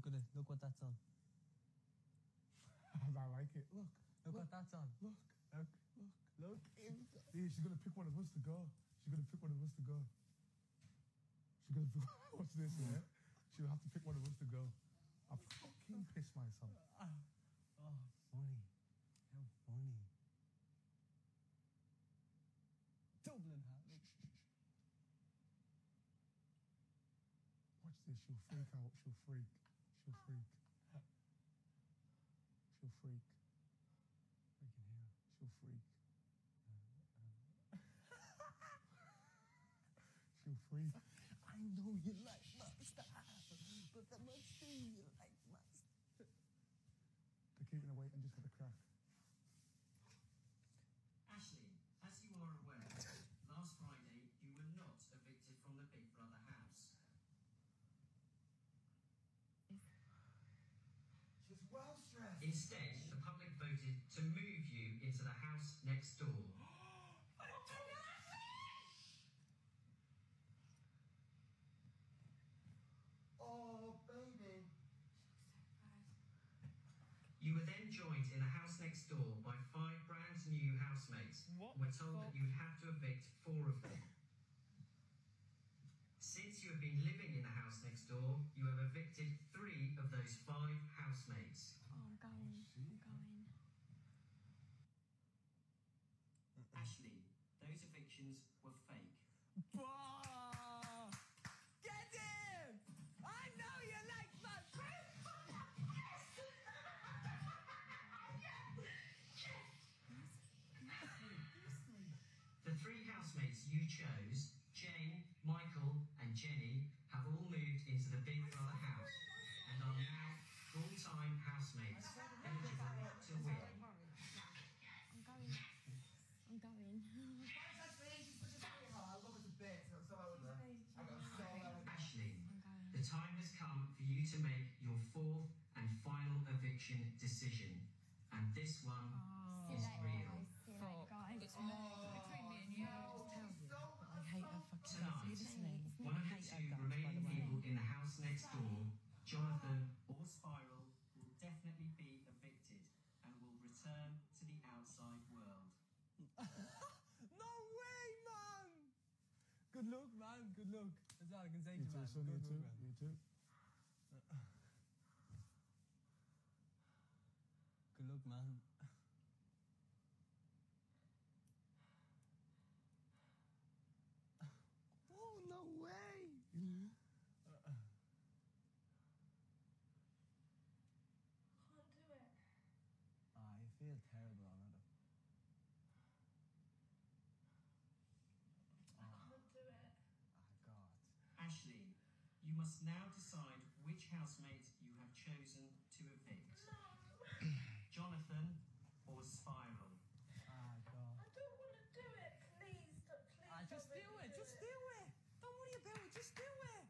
Look at it. Look what that's on. I like it. Look what that's on. Look. Look. Yeah, she's gonna pick one of us to go. She's gonna pick one of us to go. She's gonna pick, watch this, yeah? She'll have to pick one of us to go. I fucking pissed myself. Oh, funny. How funny. Dublin hat. Look. Watch this, she'll freak out. She'll freak. She'll freak. She'll freak. Freaking hell. She'll freak. She'll freak. I know you like mustard, but that must be you like mustard. They're keeping her waiting just for the crack. Ashley, as you are aware, last Friday you were not evicted from the Big Brother house. She's well stressed. Instead, the public voted to move you into the house next door. Oh, baby. You were then joined in the house next door by 5 brand new housemates. We're told that you would have to evict 4 of them. Since you have been living in the house next door, you have evicted 3 of those 5 housemates. Oh, I'm going. Ashley, those evictions were fake. Get in! I know you like my The 3 housemates you chose, Jane, Michael and Jenny, have all moved into the Big Brother house and are now full-time housemates, eligible to win. I'm going. Ashley, the time has come for you to make your 4th and final eviction decision, and this one is real. It's between me and you. I hate her fucking Tonight, one of the 2 remaining people in the house next door, Jonathan or Spiral, will definitely be evicted and will return to the outside world. No way, man! Good luck, man. Good luck. That's all I can say You to you, too, man. son. You Good too. luck, man. You too. Good luck, man. Oh, no way! Can't do it. Ah, you feel terrible on it. I can't do it. Ah, God. Ashley, you must now decide which housemate you have chosen to evict. No. Jonathan or Spiral. Ah, God. I don't want to do it. Please, please. Ah, just do it. Just do it. Don't worry about it. Just do it.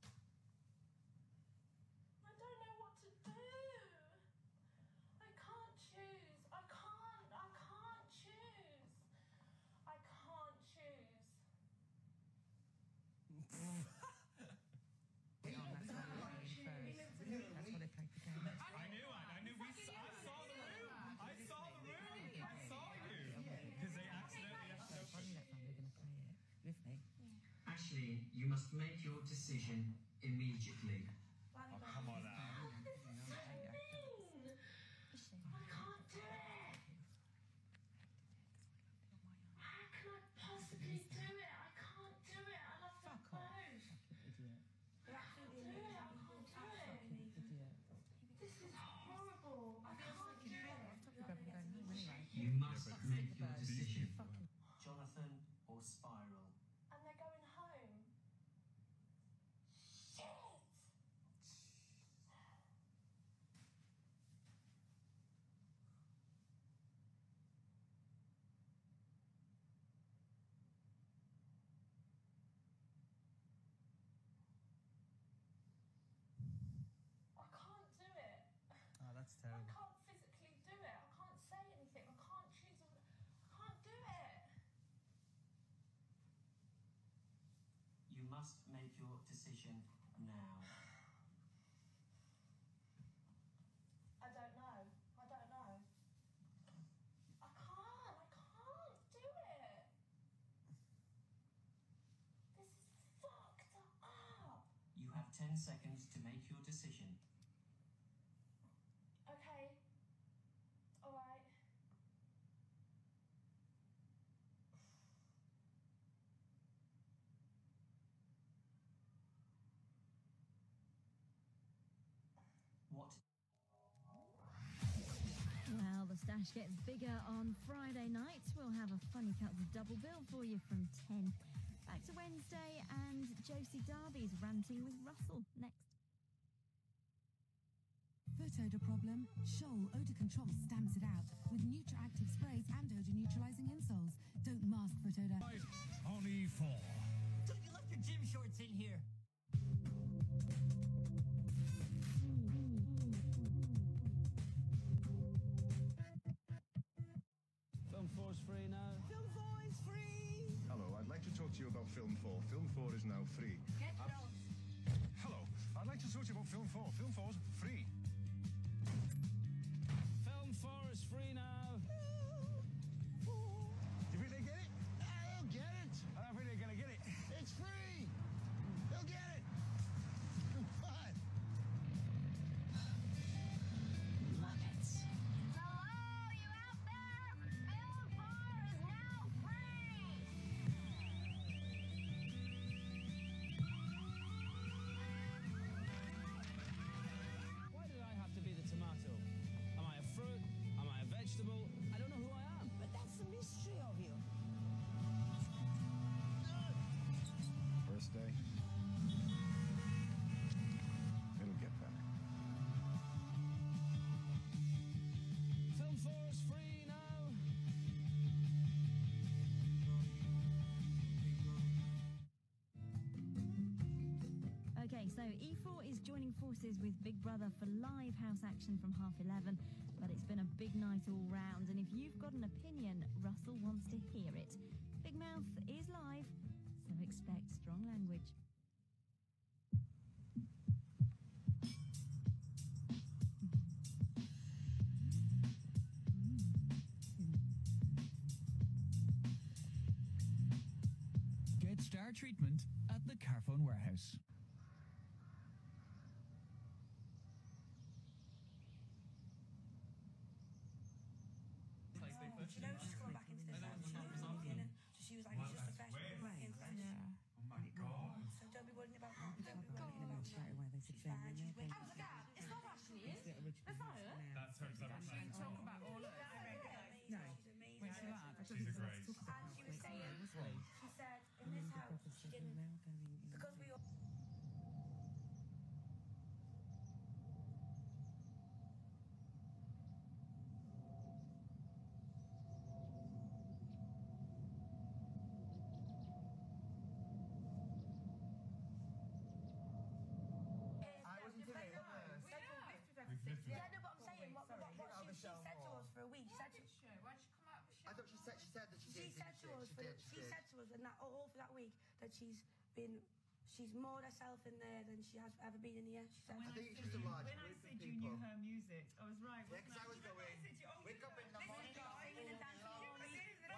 I don't know what to do. I can't choose. I can't choose. I can't choose. That's what they play for games. I knew. I saw the room. I saw you. Because they accidentally left it open. That time they're going to play it with me. Ashley, you must make your decision immediately. Oh, come on now. I can't do it. How can I possibly do it? I can't do it. I love them both. Idiot. I can't do it. I can't do it. Idiot. This is horrible. I can't do it. You must make your decision. Jonathan or Spiral. And they're going home. Shit! I can't do it. Oh, that's I terrible. can't physically do it. I can't say anything. I can't choose. I can't do it. You must make your decision now. 10 seconds to make your decision. Okay. Alright. What? Well, the stash gets bigger on Friday night. We'll have a Funny Cuts double bill for you from 10. Back to Wednesday and Josie Darby's ranting with Russell next. Foot odor problem? Scholl Odor Control stamps it out with Nutra-Active sprays and odor neutralizing insoles. Don't mask foot odor. On E4. Don't you left your gym shorts in here? Film 4's free now. Film 4 is free. Hello, I'd like to talk to you about Film 4. Film 4 is now free. Get lost. Hello, I'd like to talk to you about Film 4. Film 4's free. Film 4 is free now. Do you think they get it? They'll get it. I don't think they're gonna get it. It's free. They'll get it. What? Muppets. Hello, you out there? Film 4 is now free. Why did I have to be the tomato? Am I a fruit? Am I a vegetable? I don't know who I am. But that's the mystery of you. First day. It'll get better. Film 4 is free now. Okay, so E4 is joining forces with Big Brother for live house action from 11:30. But it's been a big night all round, and if you've got an opinion, Russell wants to hear it. Big Mouth is live, so expect strong language. Get star treatment at the Carphone Warehouse. She knows she's going back into this house. She knows at the beginning. So she was like, it's just a fresh back in fresh. Oh my God. So don't be worrying about that. Don't be worrying about that. She's fine. She's with How's the dad? It's not Ashley, is it? That's not her. That's her. She talk about all of it. No. She's amazing. She's a grace. And she was saying, she said, in this house, she didn't, because we all... I wasn't in it. Yeah, no, but I'm saying, what she said to us for a week, she said to I thought she said that she She did. said to us, she said to us, and that all for that week, that she's more herself in there than she has ever been in here. She said. I think it's just a large When I group of said you people. knew her music, I was right. Yeah, because I was going, wake up in the morning. Singing and dancing all week.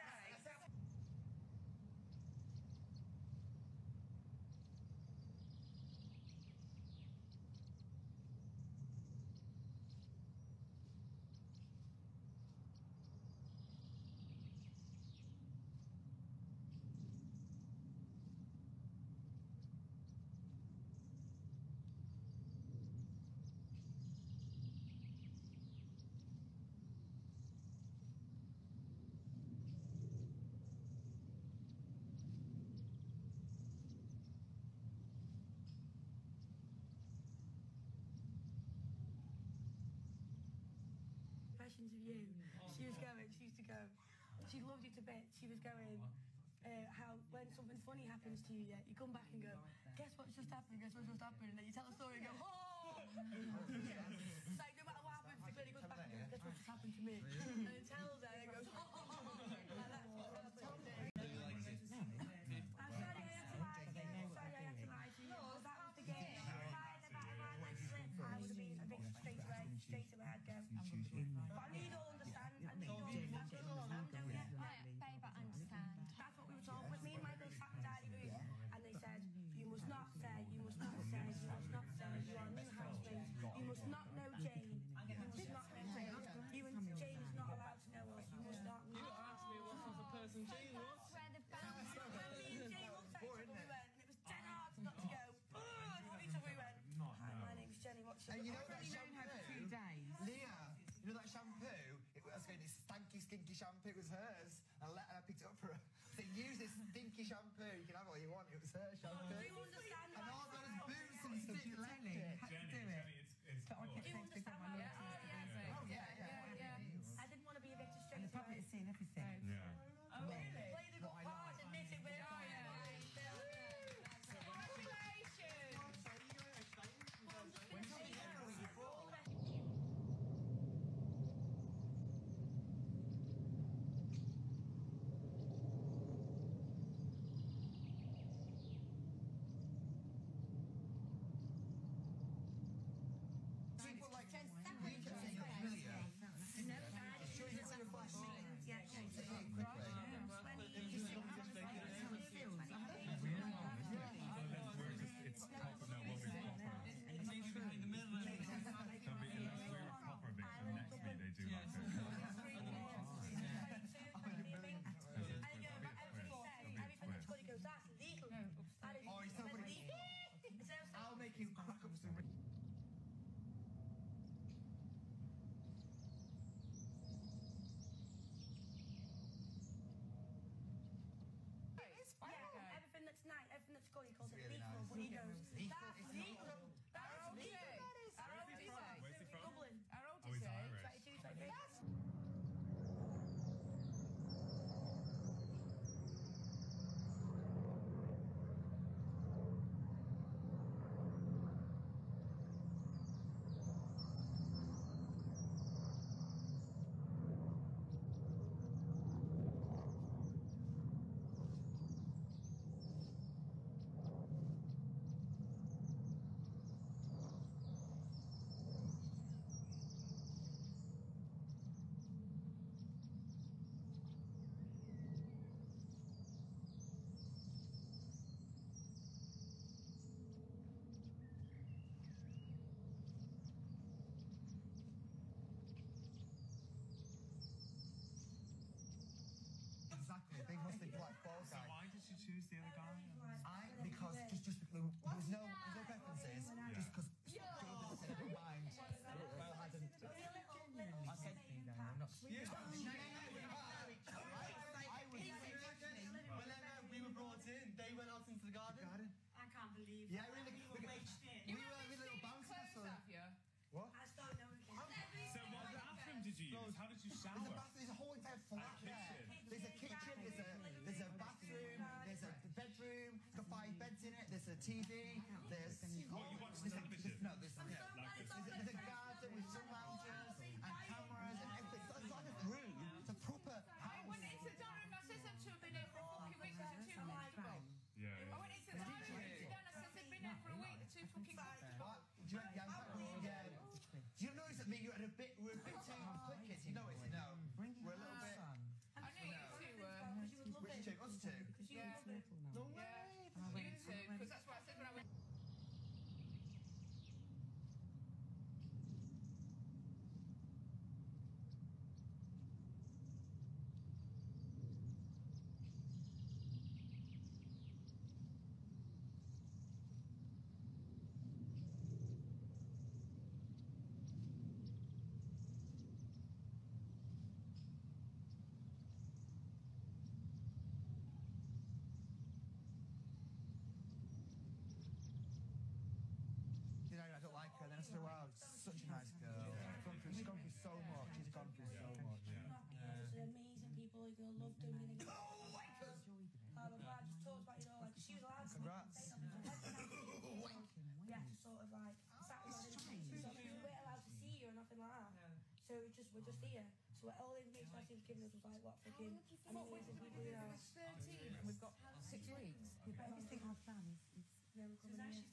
Impressions of you. She used to go, she loved you to bits. She was going, how when something funny happens to you, yeah, you come back and go, guess what's just happened, guess what's just happened, and then you tell a story and go, oh! It's like no matter what happens, the lady goes back and goes, guess what just happened to me, and then tells her and goes, oh! And that's what happened. I'm sorry I had to lie to you. Sorry I had to lie to you. But that was the game. If I let slip, I would have been, I think, straight away I'd go. But I need all understand. I need all understand, don't you? Babe, I understand. That's what we were told. With me and Michael sat in the dining room, and they said, you must not say, you must not say, you must not where the family. When me and Jay looked at each other, we went, and it was dead hard not to go. Oh, and looked at each other, we went. Hi, my name's Jenny. What's your And you know name? that shampoo? Leah, you know that shampoo? It was going this stanky, stinky shampoo. It was hers. And I picked it up for her. So use this stinky shampoo. You can have all you want. It was her shampoo. Do you understand And why? all those boots and stuff. She left it. Jenny, it's Do you understand why? Yeah. I didn't want to be a bit straight. And the public's seen everything. Yeah. Oh, really? Play the good part, admit it, but People like we kept saying Amelia. Sure, you said a flash. yeah, It's proper now. We'll be proper. We're proper big. So next week they do like a. Oh, he's so funny. I'll make you crack up some. everything that's nice, everything that's good, he calls it Really lethal, nice. but he goes, Lethal, that's it's lethal. not- That's lethal. Where's he from? Dublin. Oh, he's Irish. 22, 23. Exactly. Big musty black ball So guy. why did you choose the other guy? Because just there's no preferences. Just because Jordan said never mind. Well, I didn't. I said We were brought in. They went out into the garden. I can't believe Yeah, that. we were with little bounce castle. What? I just don't know again. So what bathroom did you use? How did you shower? There's a whole entire flat there. There's a kitchen, there's a bathroom, there's a bedroom, it's got 5 beds in it, there's a TV, there's... What, you watched the television? No, there's a garden with sun lounges and cameras and everything. It's like a room. It's a proper house. I went into the dining room, I said to have been here for a fucking week, they're too comfortable. Yeah, I yeah. went into the dining room, sit down, I said they've been here for a week, they're too fucking comfortable. Do you reckon? Yeah. Do you notice that me? We're a bit too clickers. You know it? No. We're a little bit. I knew you two were. Which two? Us two. Yeah. No way. You two, because that's what I said when I went. You know, I don't like her. Then I said, wow, such a nice girl. She's gone through so much. She's gone through so much. They're amazing people. You're gonna love them. You're gonna I'm glad just talked about, you know, like she was allowed to Congrats. say nothing. We had to sort of like sat around so we weren't allowed to see you or nothing like that. So we're just here. So all the information she was giving us was like what fucking amazing people, you know. 13 and we've got 6 weeks. Everything I've done is They're coming in.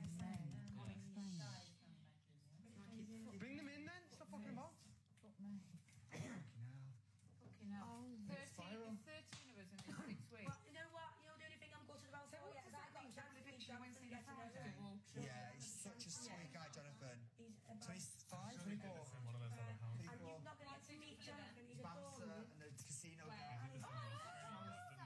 Bring them in then. Stop fucking about. Fucking hell. 13 of us in 6 weeks. Well, you know what? You know the only thing I'm gutted about for yet is I got a chance to meet Jonathan and get to know him. Yeah, he's such a sweet guy, Jonathan. He's 25, 24. One of those other houses. and you're not going to get to meet Jonathan. He's Bouncer adorable. and the casino guy.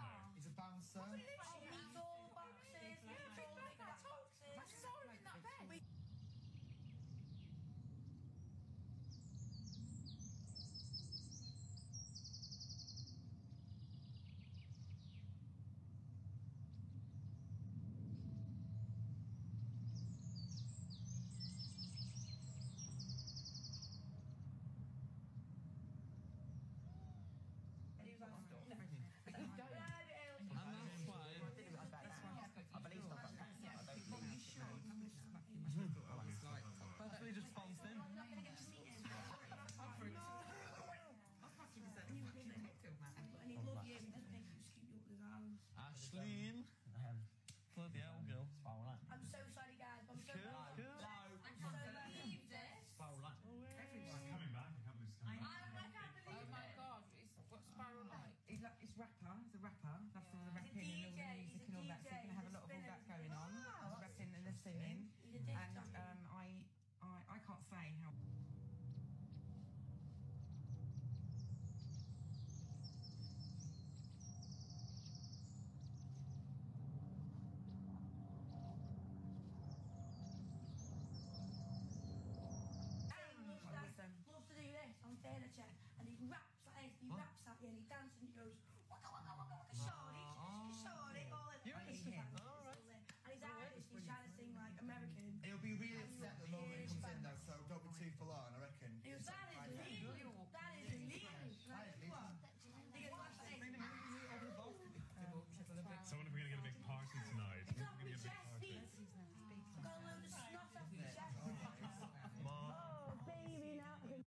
say how